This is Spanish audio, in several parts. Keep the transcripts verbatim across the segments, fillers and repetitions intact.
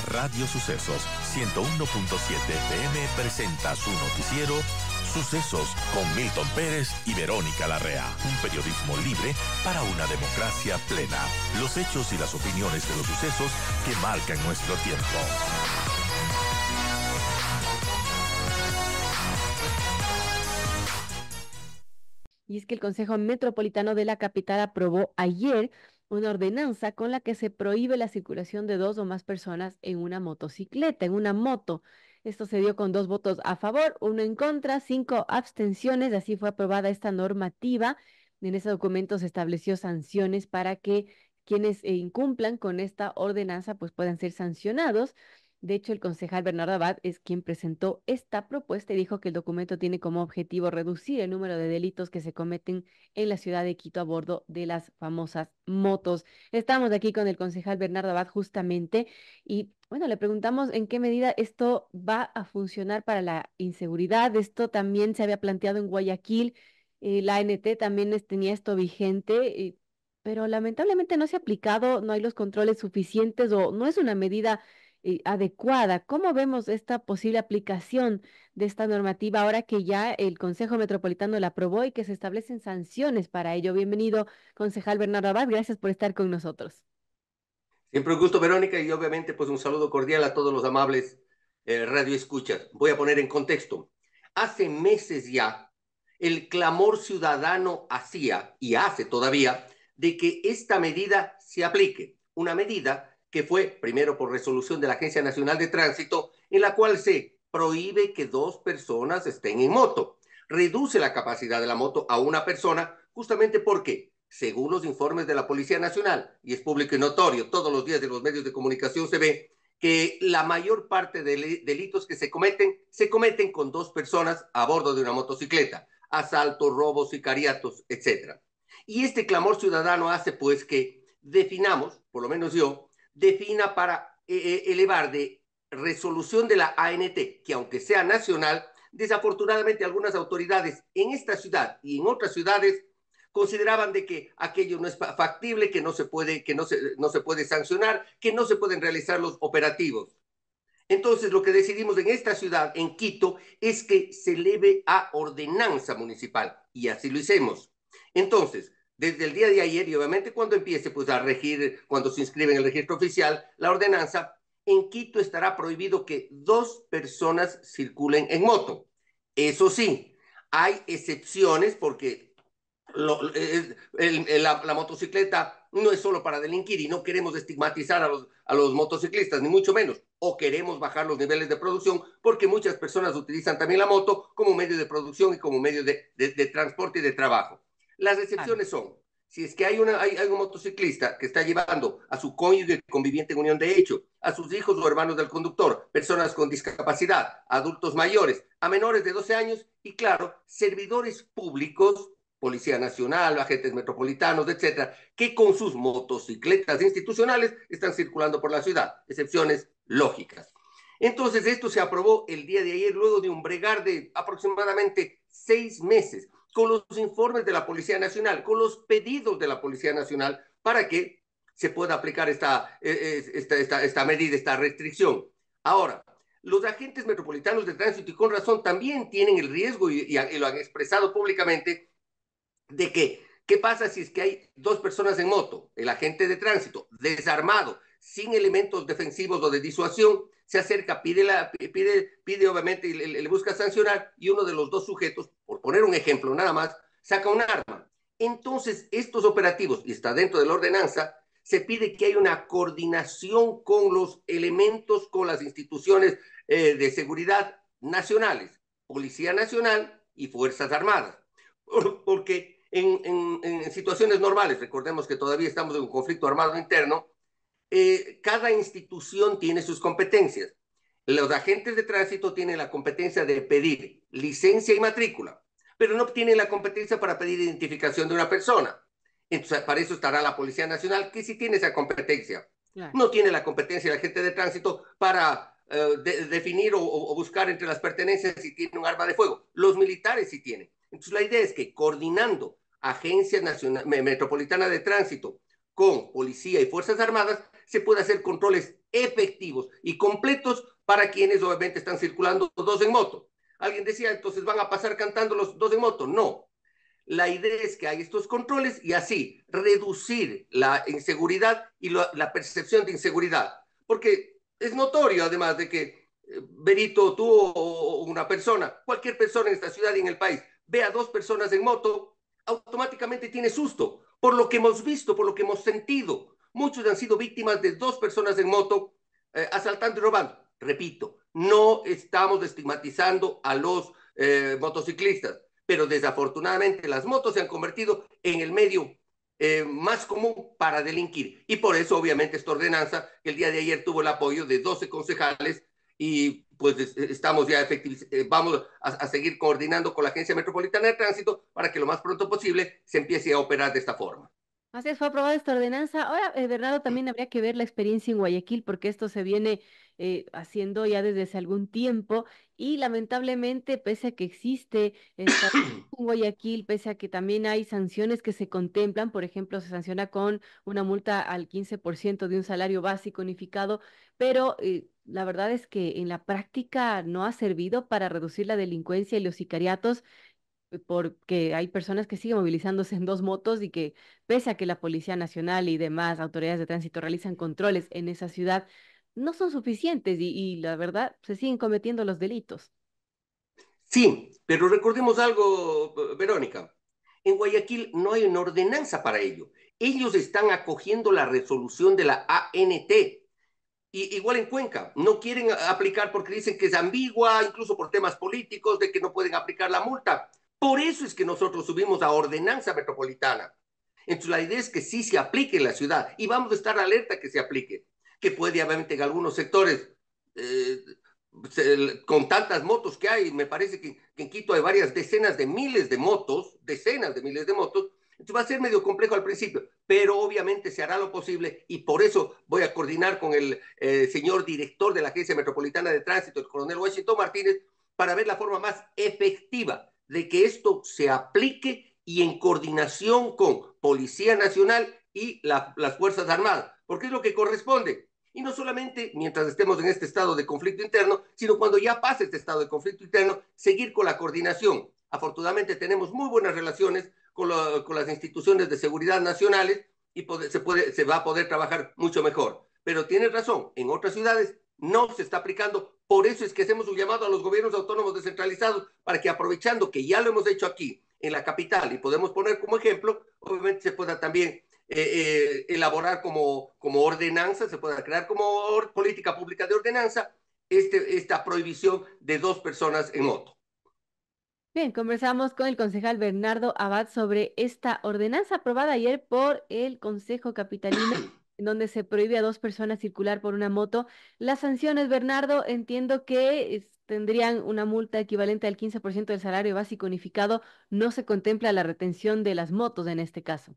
Radio Sucesos ciento uno punto siete F M presenta su noticiero Sucesos con Milton Pérez y Verónica Larrea. Un periodismo libre para una democracia plena. Los hechos y las opiniones de los sucesos que marcan nuestro tiempo. Y es que el Consejo Metropolitano de la capital aprobó ayer una ordenanza con la que se prohíbe la circulación de dos o más personas en una motocicleta, en una moto. Esto se dio con dos votos a favor, uno en contra, cinco abstenciones. Así fue aprobada esta normativa. En ese documento se estableció sanciones para que quienes eh, incumplan con esta ordenanza pues puedan ser sancionados. De hecho, el concejal Bernardo Abad es quien presentó esta propuesta y dijo que el documento tiene como objetivo reducir el número de delitos que se cometen en la ciudad de Quito a bordo de las famosas motos. Estamos aquí con el concejal Bernardo Abad justamente y bueno, le preguntamos en qué medida esto va a funcionar para la inseguridad. Esto también se había planteado en Guayaquil, eh, la A N T también es- tenía esto vigente, eh, pero lamentablemente no se ha aplicado, no hay los controles suficientes o no es una medida eh, adecuada. ¿Cómo vemos esta posible aplicación de esta normativa ahora que ya el Consejo Metropolitano la aprobó y que se establecen sanciones para ello? Bienvenido, concejal Bernardo Abad, gracias por estar con nosotros. Siempre un gusto, Verónica, y obviamente pues un saludo cordial a todos los amables eh, radioescuchas. Voy a poner en contexto. Hace meses ya el clamor ciudadano hacía y hace todavía de que esta medida se aplique. Una medida que fue primero por resolución de la Agencia Nacional de Tránsito, en la cual se prohíbe que dos personas estén en moto. Reduce la capacidad de la moto a una persona justamente porque, según los informes de la Policía Nacional, y es público y notorio, todos los días de los medios de comunicación se ve que la mayor parte de delitos que se cometen, se cometen con dos personas a bordo de una motocicleta. Asaltos, robos, sicariatos, etcétera. Y este clamor ciudadano hace pues que definamos, por lo menos yo, defina para eh, elevar de resolución de la A N T, que aunque sea nacional, desafortunadamente algunas autoridades en esta ciudad y en otras ciudades consideraban de que aquello no es factible, que no se puede, que no se, no se puede sancionar, que no se pueden realizar los operativos. Entonces, lo que decidimos en esta ciudad, en Quito, es que se eleve a ordenanza municipal, y así lo hicimos. Entonces, desde el día de ayer, y obviamente cuando empiece pues, a regir, cuando se inscribe en el registro oficial, la ordenanza, en Quito estará prohibido que dos personas circulen en moto. Eso sí, hay excepciones porque lo, el, el, la, la motocicleta no es solo para delinquir y no queremos estigmatizar a los, a los motociclistas, ni mucho menos. O queremos bajar los niveles de producción porque muchas personas utilizan también la moto como medio de producción y como medio de, de, de transporte y de trabajo. Las excepciones son, si es que hay, una, hay, hay un motociclista que está llevando a su cónyuge conviviente en unión de hecho, a sus hijos o hermanos del conductor, personas con discapacidad, adultos mayores, a menores de doce años y, claro, servidores públicos, Policía Nacional, agentes metropolitanos, etcétera, que con sus motocicletas institucionales están circulando por la ciudad. Excepciones lógicas. Entonces, esto se aprobó el día de ayer, luego de un bregar de aproximadamente seis meses, con los informes de la Policía Nacional, con los pedidos de la Policía Nacional, para que se pueda aplicar esta, esta, esta, esta medida, esta restricción. Ahora, los agentes metropolitanos de tránsito, y con razón, también tienen el riesgo, y, y, y lo han expresado públicamente, de que, ¿qué pasa si es que hay dos personas en moto? El agente de tránsito, desarmado, sin elementos defensivos o de disuasión, se acerca, pide, la, pide, pide obviamente, le, le busca sancionar, y uno de los dos sujetos, por poner un ejemplo nada más, saca un arma. Entonces, estos operativos, y está dentro de la ordenanza, se pide que haya una coordinación con los elementos, con las instituciones eh, de seguridad nacionales, Policía Nacional y Fuerzas Armadas. Porque en, en, en situaciones normales, recordemos que todavía estamos en un conflicto armado interno, eh, cada institución tiene sus competencias. Los agentes de tránsito tienen la competencia de pedir licencia y matrícula, pero no tienen la competencia para pedir identificación de una persona. Entonces, para eso estará la Policía Nacional, que sí tiene esa competencia. Claro. No tiene la competencia el agente de tránsito para uh, de, definir o, o buscar entre las pertenencias si tiene un arma de fuego. Los militares sí tienen. Entonces, la idea es que coordinando Agencia Nacional, Metropolitana de Tránsito con policía y Fuerzas Armadas, se puede hacer controles efectivos y completos para quienes obviamente están circulando dos en moto. Alguien decía, entonces van a pasar cantando los dos en moto. No. La idea es que hay estos controles y así reducir la inseguridad y la, la percepción de inseguridad. Porque es notorio, además, de que eh, Benito, tú o una persona, cualquier persona en esta ciudad y en el país, ve a dos personas en moto, automáticamente tiene susto, por lo que hemos visto, por lo que hemos sentido. Muchos han sido víctimas de dos personas en moto eh, asaltando y robando. Repito, no estamos estigmatizando a los eh, motociclistas, pero desafortunadamente las motos se han convertido en el medio eh, más común para delinquir. Y por eso, obviamente, esta ordenanza, que el día de ayer tuvo el apoyo de doce concejales y pues estamos ya efectivos, eh, vamos a, a seguir coordinando con la Agencia Metropolitana de Tránsito para que lo más pronto posible se empiece a operar de esta forma. Así es, fue aprobada esta ordenanza. Ahora, eh, Bernardo, también habría que ver la experiencia en Guayaquil, porque esto se viene eh, haciendo ya desde hace algún tiempo y lamentablemente, pese a que existe esta en Guayaquil, pese a que también hay sanciones que se contemplan, por ejemplo, se sanciona con una multa al quince por ciento de un salario básico unificado, pero eh, la verdad es que en la práctica no ha servido para reducir la delincuencia y los sicariatos porque hay personas que siguen movilizándose en dos motos y que pese a que la Policía Nacional y demás autoridades de tránsito realizan controles en esa ciudad, no son suficientes y, y la verdad se siguen cometiendo los delitos. Sí, pero recordemos algo, Verónica. En Guayaquil no hay una ordenanza para ello. Ellos están acogiendo la resolución de la A N T. Y, igual en Cuenca, no quieren aplicar porque dicen que es ambigua, incluso por temas políticos, de que no pueden aplicar la multa. Por eso es que nosotros subimos a ordenanza metropolitana. Entonces la idea es que sí se aplique en la ciudad y vamos a estar alerta que se aplique, que puede obviamente en algunos sectores, eh, se, con tantas motos que hay, me parece que, que en Quito hay varias decenas de miles de motos, decenas de miles de motos, entonces va a ser medio complejo al principio, pero obviamente se hará lo posible y por eso voy a coordinar con el eh, señor director de la Agencia Metropolitana de Tránsito, el coronel Washington Martínez, para ver la forma más efectiva de que esto se aplique y en coordinación con Policía Nacional y la, las Fuerzas Armadas, porque es lo que corresponde. Y no solamente mientras estemos en este estado de conflicto interno, sino cuando ya pase este estado de conflicto interno, seguir con la coordinación. Afortunadamente tenemos muy buenas relaciones con, lo, con las instituciones de seguridad nacionales y poder, se, puede, se va a poder trabajar mucho mejor. Pero tienes razón, en otras ciudades no se está aplicando. Por eso es que hacemos un llamado a los gobiernos autónomos descentralizados para que, aprovechando que ya lo hemos hecho aquí en la capital y podemos poner como ejemplo, obviamente se pueda también eh, eh, elaborar como, como ordenanza, se pueda crear como or, política pública de ordenanza este, esta prohibición de dos personas en moto. Bien, conversamos con el concejal Bernardo Abad sobre esta ordenanza aprobada ayer por el Consejo Capitalino, en donde se prohíbe a dos personas circular por una moto. Las sanciones, Bernardo, entiendo que es, tendrían una multa equivalente al quince por ciento del salario básico unificado. No se contempla la retención de las motos en este caso.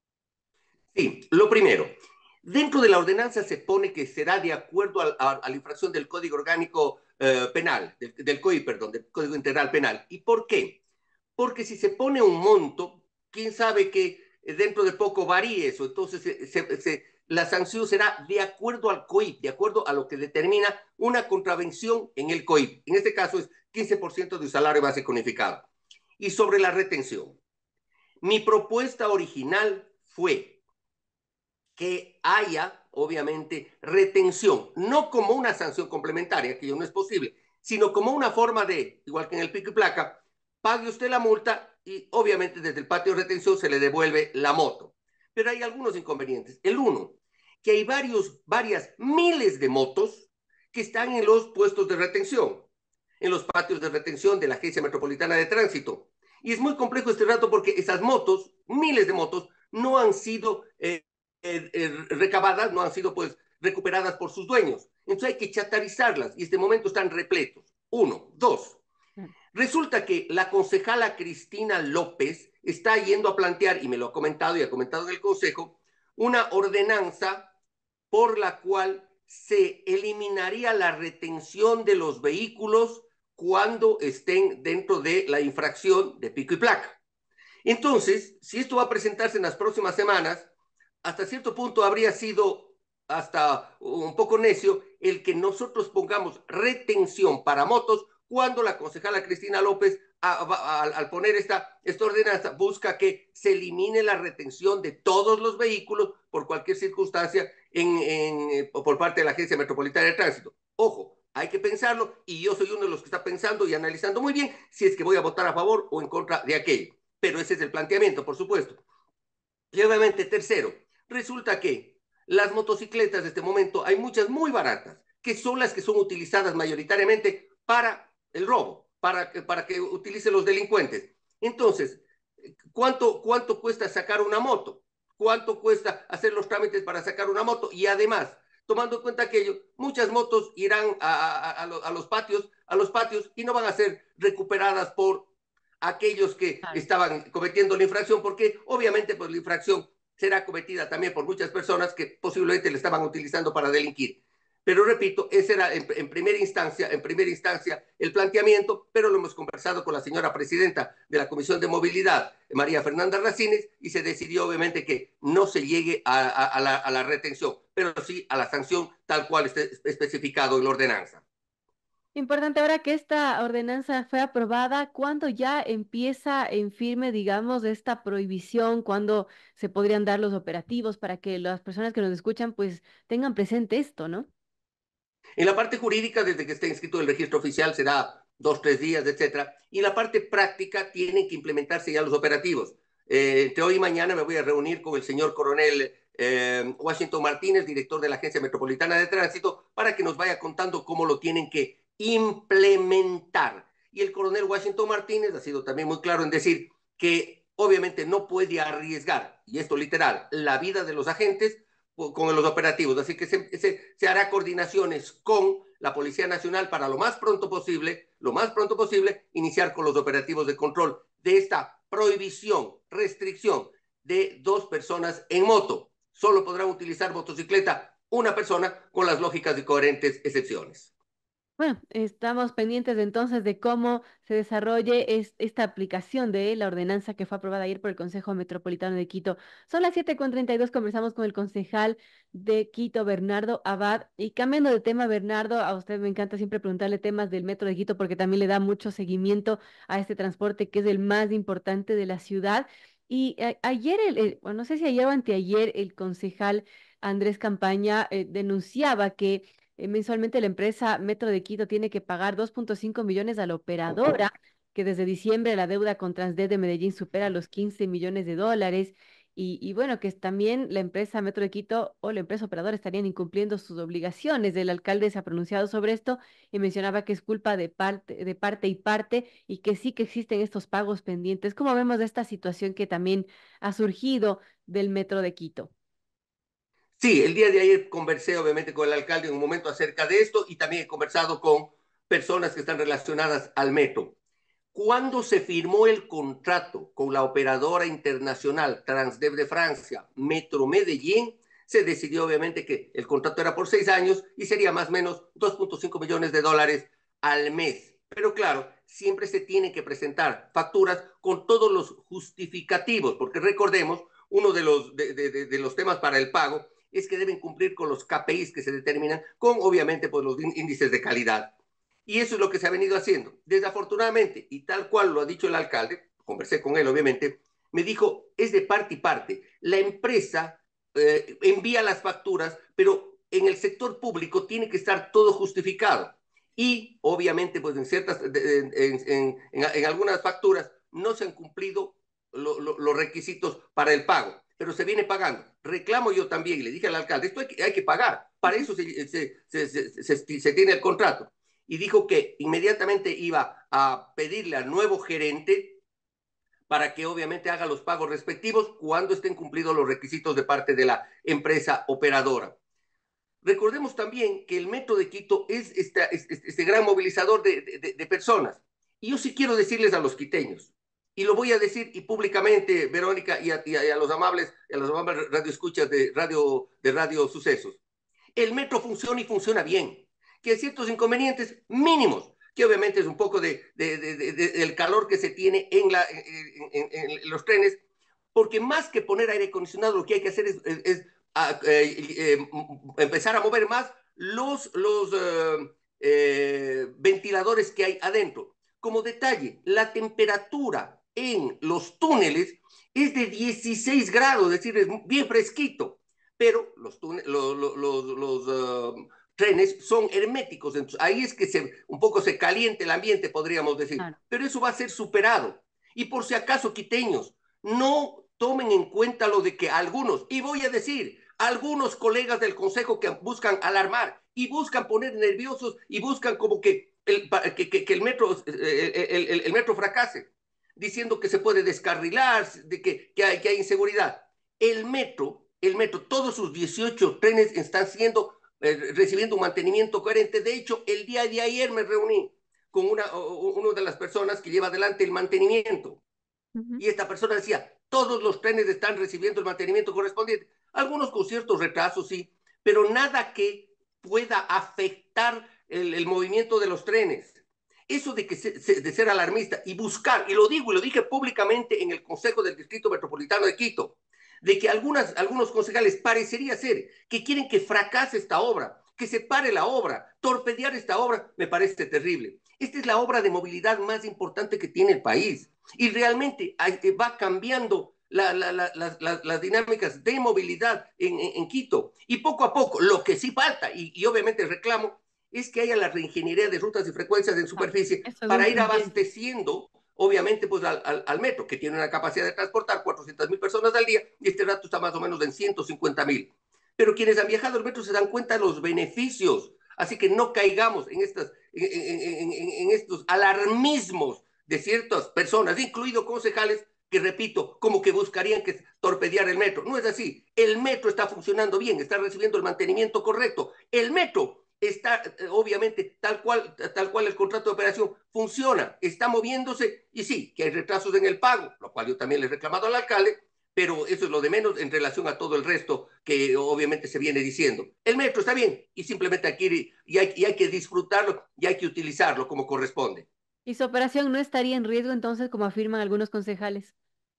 Sí, lo primero, dentro de la ordenanza se pone que será de acuerdo a, a, a la infracción del Código Orgánico eh, Penal, del, del C O I, perdón, del Código Integral Penal. ¿Y por qué? Porque si se pone un monto, quién sabe que dentro de poco varíe eso, entonces se, se, se, la sanción será de acuerdo al C O I P, de acuerdo a lo que determina una contravención en el C O I P. En este caso es quince por ciento de un salario básico unificado. Y sobre la retención, mi propuesta original fue que haya, obviamente, retención, no como una sanción complementaria, que no es posible, sino como una forma de, igual que en el pico y placa, pague usted la multa y obviamente desde el patio de retención se le devuelve la moto. Pero hay algunos inconvenientes. El uno, que hay varios, varias miles de motos que están en los puestos de retención, en los patios de retención de la Agencia Metropolitana de Tránsito. Y es muy complejo este rato porque esas motos, miles de motos, no han sido eh, eh, eh, recabadas, no han sido pues recuperadas por sus dueños. Entonces hay que chatarizarlas y en este momento están repletos. Uno. Dos. Resulta que la concejala Cristina López está yendo a plantear, y me lo ha comentado y ha comentado en el Consejo, una ordenanza por la cual se eliminaría la retención de los vehículos cuando estén dentro de la infracción de pico y placa. Entonces, si esto va a presentarse en las próximas semanas, hasta cierto punto habría sido hasta un poco necio el que nosotros pongamos retención para motos cuando la concejala Cristina López, a, a, a, al poner esta, esta ordenanza, busca que se elimine la retención de todos los vehículos por cualquier circunstancia en, en, por parte de la Agencia Metropolitana de Tránsito. Ojo, hay que pensarlo y yo soy uno de los que está pensando y analizando muy bien si es que voy a votar a favor o en contra de aquello. Pero ese es el planteamiento, por supuesto. Y obviamente, tercero, resulta que las motocicletas de este momento hay muchas muy baratas, que son las que son utilizadas mayoritariamente para el robo, para, para que utilicen los delincuentes. Entonces, ¿cuánto, ¿cuánto cuesta sacar una moto? ¿Cuánto cuesta hacer los trámites para sacar una moto? Y además, tomando en cuenta aquello, muchas motos irán a, a, a, a los patios, a los patios y no van a ser recuperadas por aquellos que estaban cometiendo la infracción, porque obviamente pues la infracción será cometida también por muchas personas que posiblemente le estaban utilizando para delinquir. Pero repito, ese era en, en primera instancia, en primera instancia el planteamiento, pero lo hemos conversado con la señora presidenta de la Comisión de Movilidad, María Fernanda Racines, y se decidió obviamente que no se llegue a, a, a, la, a la retención, pero sí a la sanción tal cual esté especificado en la ordenanza. Importante ahora que esta ordenanza fue aprobada, ¿cuándo ya empieza en firme, digamos, esta prohibición? ¿Cuándo se podrían dar los operativos para que las personas que nos escuchan pues tengan presente esto, ¿no? En la parte jurídica, desde que esté inscrito en el registro oficial, será dos, tres días, etcétera. Y en la parte práctica, tienen que implementarse ya los operativos. Eh, entre hoy y mañana me voy a reunir con el señor coronel eh, Washington Martínez, director de la Agencia Metropolitana de Tránsito, para que nos vaya contando cómo lo tienen que implementar. Y el coronel Washington Martínez ha sido también muy claro en decir que obviamente no puede arriesgar, y esto literal, la vida de los agentes con los operativos. Así que se, se, se hará coordinaciones con la Policía Nacional para lo más pronto posible, lo más pronto posible, iniciar con los operativos de control de esta prohibición, restricción de dos personas en moto. Solo podrán utilizar motocicleta una persona con las lógicas y coherentes excepciones. Bueno, estamos pendientes de, entonces de cómo se desarrolle es, esta aplicación de la ordenanza que fue aprobada ayer por el Consejo Metropolitano de Quito. Son las siete con treinta y dos, conversamos con el concejal de Quito, Bernardo Abad. Y cambiando de tema, Bernardo, a usted me encanta siempre preguntarle temas del Metro de Quito porque también le da mucho seguimiento a este transporte que es el más importante de la ciudad. Y a, ayer, el, el, bueno, no sé si ayer o anteayer, el concejal Andrés Campaña eh, denunciaba que eh, mensualmente la empresa Metro de Quito tiene que pagar dos punto cinco millones a la operadora, que desde diciembre la deuda con Transdev de Medellín supera los quince millones de dólares. Y, y bueno, que también la empresa Metro de Quito o la empresa operadora estarían incumpliendo sus obligaciones. El alcalde se ha pronunciado sobre esto y mencionaba que es culpa de parte, de parte y parte y que sí que existen estos pagos pendientes. ¿Cómo vemos esta situación que también ha surgido del Metro de Quito? Sí, el día de ayer conversé obviamente con el alcalde en un momento acerca de esto y también he conversado con personas que están relacionadas al metro. Cuando se firmó el contrato con la operadora internacional Transdev de Francia, Metro Medellín, se decidió obviamente que el contrato era por seis años y sería más o menos dos punto cinco millones de dólares al mes. Pero claro, siempre se tienen que presentar facturas con todos los justificativos, porque recordemos, uno de los, de, de, de los temas para el pago es que deben cumplir con los K P Is que se determinan con, obviamente, pues, los índices de calidad. Y eso es lo que se ha venido haciendo. Desafortunadamente, y tal cual lo ha dicho el alcalde, conversé con él, obviamente, me dijo, es de parte y parte. La empresa eh, envía las facturas, pero en el sector público tiene que estar todo justificado. Y, obviamente, pues en ciertas, en, en, en, en algunas facturas no se han cumplido lo, lo, los requisitos para el pago, pero se viene pagando. Reclamo yo también, y le dije al alcalde, esto hay que, hay que pagar, para eso se, se, se, se, se, se tiene el contrato. Y dijo que inmediatamente iba a pedirle al nuevo gerente para que obviamente haga los pagos respectivos cuando estén cumplidos los requisitos de parte de la empresa operadora. Recordemos también que el Metro de Quito es esta, este, este gran movilizador de, de, de personas. Y yo sí quiero decirles a los quiteños, y lo voy a decir y públicamente, Verónica, y a, y a, y a los amables, a los amables radioescuchas de radio, de radio Sucesos. El metro funciona y funciona bien, que hay ciertos inconvenientes mínimos, que obviamente es un poco de, de, de, de, de, del calor que se tiene en, la, en, en, en los trenes, porque más que poner aire acondicionado, lo que hay que hacer es, es, es a, eh, eh, empezar a mover más los, los eh, eh, ventiladores que hay adentro. Como detalle, la temperatura en los túneles es de dieciséis grados, es decir, es bien fresquito, pero los, túneles, los, los, los, los uh, trenes son herméticos, entonces ahí es que se, un poco se caliente el ambiente, podríamos decir, claro. Pero eso va a ser superado. Y por si acaso, quiteños, no tomen en cuenta lo de que algunos, y voy a decir, algunos colegas del Consejo que buscan alarmar y buscan poner nerviosos y buscan como que el, que, que, que el, metro, el, el, el metro fracase, diciendo que se puede descarrilar, de que, que, hay, que hay inseguridad. El metro, el metro, todos sus dieciocho trenes están siendo, eh, recibiendo un mantenimiento coherente. De hecho, el día de ayer me reuní con una, una de las personas que lleva adelante el mantenimiento. Uh-huh. Y esta persona decía, todos los trenes están recibiendo el mantenimiento correspondiente. Algunos con ciertos retrasos, sí, pero nada que pueda afectar el, el movimiento de los trenes. Eso de, que se, de ser alarmista y buscar, y lo digo y lo dije públicamente en el Consejo del Distrito Metropolitano de Quito, de que algunas, algunos concejales parecería ser que quieren que fracase esta obra, que se pare la obra, torpedear esta obra, me parece terrible. Esta es la obra de movilidad más importante que tiene el país y realmente va cambiando la, la, la, la, la, las dinámicas de movilidad en, en, en Quito. Y poco a poco, lo que sí falta, y, y obviamente reclamo, es que haya la reingeniería de rutas y frecuencias en superficie no, para ir abasteciendo, obviamente, pues al, al, al metro, que tiene una capacidad de transportar cuatrocientas mil personas al día, y este rato está más o menos en ciento cincuenta mil. Pero quienes han viajado al metro se dan cuenta de los beneficios, así que no caigamos en, estas, en, en, en, en estos alarmismos de ciertas personas, incluidos concejales, que repito, como que buscarían que torpedear el metro. No es así. El metro está funcionando bien, está recibiendo el mantenimiento correcto. El metro está, obviamente, tal cual, tal cual el contrato de operación funciona, está moviéndose, y sí, que hay retrasos en el pago, lo cual yo también le he reclamado al alcalde, pero eso es lo de menos en relación a todo el resto que obviamente se viene diciendo. El metro está bien, y simplemente hay que ir, y hay, y hay que disfrutarlo, y hay que utilizarlo como corresponde. ¿Y su operación no estaría en riesgo entonces, como afirman algunos concejales?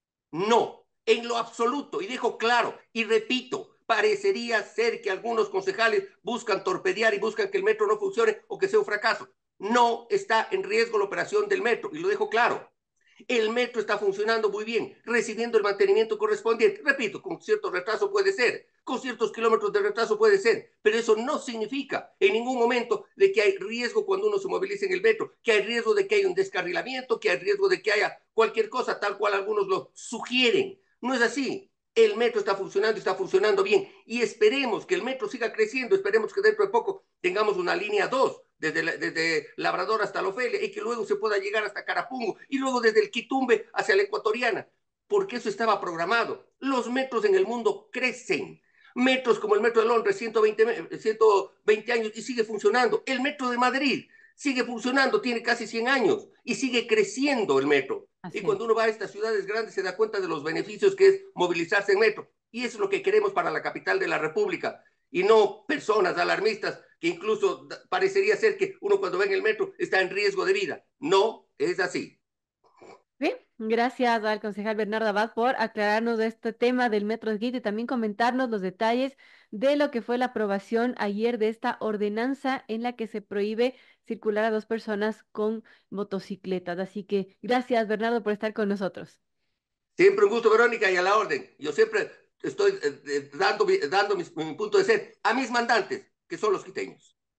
No, en lo absoluto, y dejo claro, y repito, parecería ser que algunos concejales buscan torpedear y buscan que el metro no funcione o que sea un fracaso. No está en riesgo la operación del metro, y lo dejo claro. El metro está funcionando muy bien, recibiendo el mantenimiento correspondiente. Repito, con cierto retraso puede ser, con ciertos kilómetros de retraso puede ser, pero eso no significa en ningún momento de que hay riesgo cuando uno se moviliza en el metro, que hay riesgo de que haya un descarrilamiento, que hay riesgo de que haya cualquier cosa tal cual algunos lo sugieren. No es así. El metro está funcionando y está funcionando bien. Y esperemos que el metro siga creciendo. Esperemos que dentro de poco tengamos una línea dos desde, la, desde Labrador hasta la Ofelia y que luego se pueda llegar hasta Carapungo y luego desde el Quitumbe hacia la Ecuatoriana, porque eso estaba programado. Los metros en el mundo crecen. Metros como el metro de Londres, ciento veinte, ciento veinte años y sigue funcionando. El metro de Madrid sigue funcionando, tiene casi cien años y sigue creciendo el metro. Así y cuando uno va a estas ciudades grandes se da cuenta de los beneficios que es movilizarse en metro. Y eso es lo que queremos para la capital de la República. Y no personas alarmistas que incluso parecería ser que uno cuando va en el metro está en riesgo de vida. No es así. Bien, gracias al concejal Bernardo Abad por aclararnos de este tema del Metro de Quito y también comentarnos los detalles de lo que fue la aprobación ayer de esta ordenanza en la que se prohíbe circular a dos personas con motocicletas. Así que gracias, Bernardo, por estar con nosotros. Siempre un gusto, Verónica, y a la orden. Yo siempre estoy eh, dando, dando mi, mi punto de ser a mis mandantes, que son los quiteños.